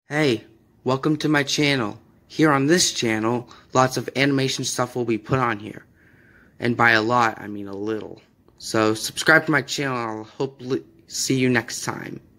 Hey, welcome to my channel. Here on this channel, lots of animation stuff will be put on here. And by a lot, I mean a little. So subscribe to my channel and I'll hopefully see you next time.